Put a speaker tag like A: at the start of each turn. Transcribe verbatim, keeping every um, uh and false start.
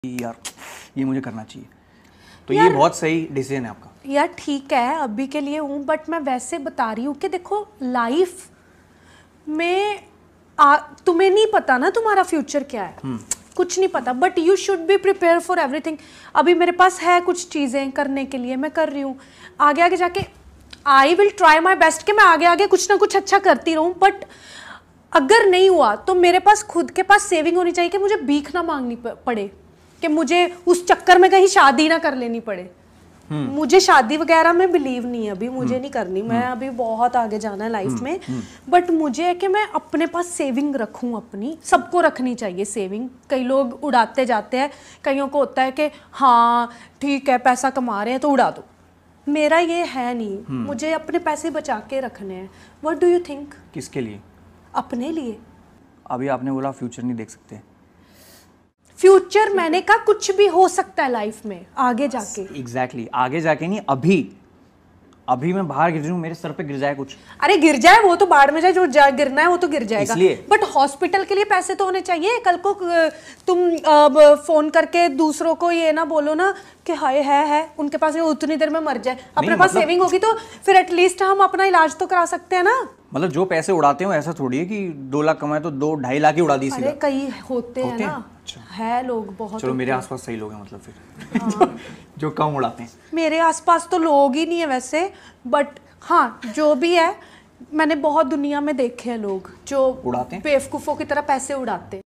A: यार ये मुझे करना चाहिए, तो ये बहुत सही डिसीजन है आपका।
B: यार ठीक है अभी के लिए हूँ, बट मैं वैसे बता रही हूँ कि देखो लाइफ में आ, तुम्हें नहीं पता ना तुम्हारा फ्यूचर क्या है, कुछ नहीं पता, but you should be prepare for everything. अभी मेरे पास है कुछ चीज़ें करने के लिए, मैं कर रही हूँ, आगे आगे जाके I will try my best कि मैं आगे आगे कुछ ना कुछ अच्छा करती रहूँ। बट अगर नहीं हुआ तो मेरे पास खुद के पास सेविंग होनी चाहिए कि मुझे भीख ना मांगनी पड़े, कि मुझे उस चक्कर में कहीं शादी ना कर लेनी पड़े। मुझे शादी वगैरह में बिलीव नहीं है अभी, मुझे नहीं करनी, मैं अभी बहुत आगे जाना है लाइफ में। बट मुझे है कि मैं अपने पास सेविंग रखूं अपनी, सबको रखनी चाहिए सेविंग। कई लोग उड़ाते जाते हैं, कईयों को होता है कि हाँ ठीक है पैसा कमा रहे हैं तो उड़ा दो, मेरा ये है नहीं, मुझे अपने पैसे बचा के रखने हैं। What do you think?
A: किसके लिए?
B: अपने लिए।
A: अभी आपने बोला फ्यूचर नहीं देख सकते।
B: फ्यूचर मैंने कहा कुछ भी हो सकता है लाइफ में आगे जाके।
A: Exactly exactly. आगे जाके नहीं, अभी अभी मैं बाहर गिर जाऊं, मेरे सर पे गिर जाए कुछ।
B: अरे गिर जाए वो तो बाढ़ में जाए, जो जा, गिरना है वो तो गिर जाएगा, बट हॉस्पिटल के लिए पैसे तो होने चाहिए। कल को तुम अब फोन करके दूसरों को ये ना बोलो ना कि हाय है है उनके पास उतनी देर में मर जाए, अपने पास मतलब, सेविंग होगी तो फिर एटलीस्ट हम अपना इलाज तो करा सकते हैं ना। मतलब
A: जो पैसे उड़ाते हो ऐसा थोड़ी है कि दो लाख कमाए तो दो ढाई लाख ही उड़ा दी सीधा।
B: अरे कई होते, होते हैं ना। अच्छा। है लोग बहुत।
A: चलो मेरे आसपास सही लोग हैं मतलब फिर हाँ। जो कम उड़ाते हैं। मेरे
B: आसपास तो लोग ही नहीं है वैसे, बट हाँ जो भी है मैंने बहुत दुनिया में देखे हैं लोग जो
A: उड़ाते हैं,
B: बेवकूफों की तरह पैसे उड़ाते हैं।